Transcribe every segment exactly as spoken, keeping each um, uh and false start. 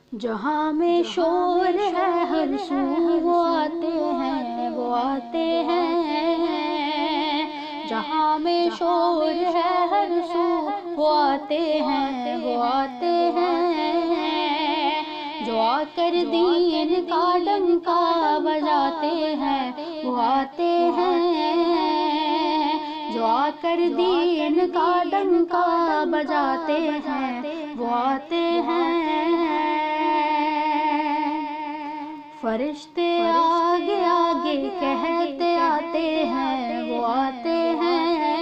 جہاں میں شور ہے ہر سو وہ آتے ہیں وہ آتے ہیں، جہاں میں شور ہے ہر سو وہ آتے ہیں وہ آتے ہیں، جو آ کر دین کا ڈنکا بجاتے ہیں وہ آتے ہیں، جو آ کر دین کا ڈنکا بجاتے ہیں وہ آتے ہیں۔ فرشتے آگے آگے کہتے آتے ہیں وہ آتے ہیں،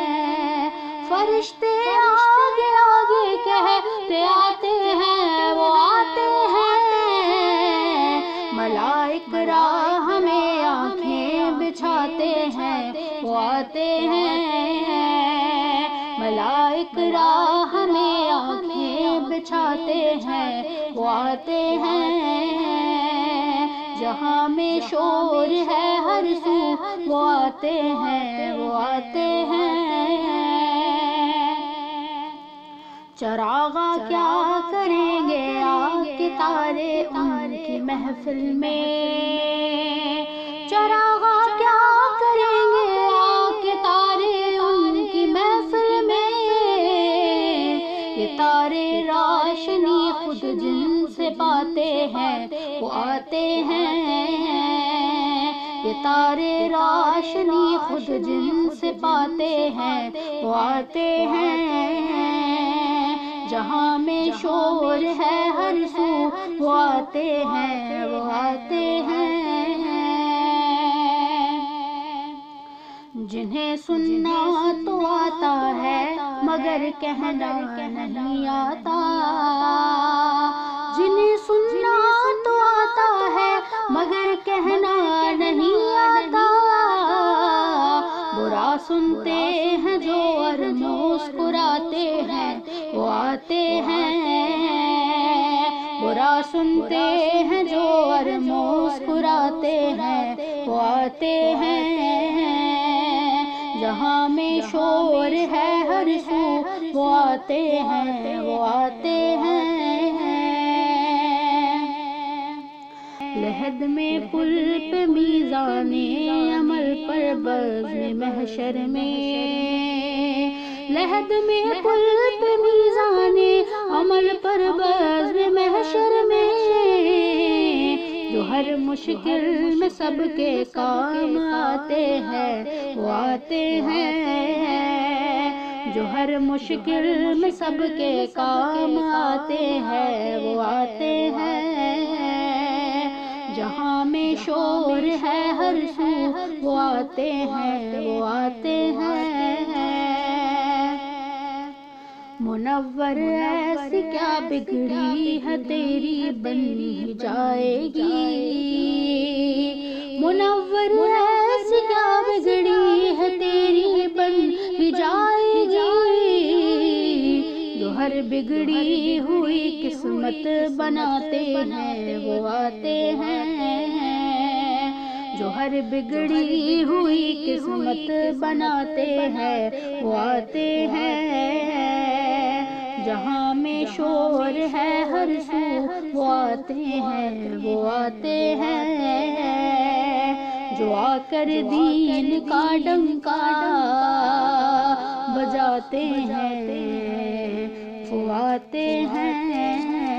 فرشتے آگے آگے کہتے آتے ہیں وہ آتے ہیں، ملائک راہ میں آنکھیں بچھاتے ہیں وہ آتے ہیں، ملائک راہ میں آنکھیں بچھاتے ہیں وہ آتے ہیں، جہاں میں شور ہے ہر سو وہ آتے ہیں وہ آتے ہیں۔ چراغا کیا کریں گے آ کے تارے ان کی محفل میں، چراغا کیا کریں گے آ کے تارے ان کی محفل میں، یہ تارے روشنی خود جن سے پاتے ہیں وہ آتے ہیں، یہ تارے روشنی خود جن سے پاتے ہیں وہ آتے ہیں، جہاں میں شور ہے ہر سو وہ آتے ہیں وہ آتے ہیں، جنہیں سننا تو آتا ہے مگر کہنا نہیں آتا، جنہیں سننا تو آتا ہے مگر کہنا نہیں آتا، برا سنتے ہیں جو اور مسکراتے ہیں وہ آتے ہیں، برا سنتے ہیں جو اور مسکراتے ہیں وہ آتے ہیں، جہاں میں شور ہے ہر سو وہ آتے ہیں وہ آتے ہیں، لحد میں پل پہ میزان عمل پر بزم محشر میں، لحد میں پل پہ میزان عمل پر بزم محشر میں، جو ہر مشکل میں سب کے کام آتے ہیں وہ آتے ہیں، جو ہر مشکل میں سب کے کام آتے ہیں وہ آتے ہیں، جہاں میں شور ہے ہر سو وہ آتے ہیں وہ آتے ہیں، منور ایسی کیا بگڑی ہے تیری بن ہی جائے گی، منور ایسی کیا بگڑی ہے تیری بن ہی جائے گی، جو ہر بگڑی ہوئی قسمت بناتے ہیں وہ آتے ہیں، جو ہر بگڑی ہوئی قسمت بناتے ہیں وہ آتے ہیں، جہاں میں شور ہے ہر سو وہ آتے ہیں وہ آتے ہیں، جو آ کر دین کا ڈنکا بجاتے ہیں وہ آتے ہیں۔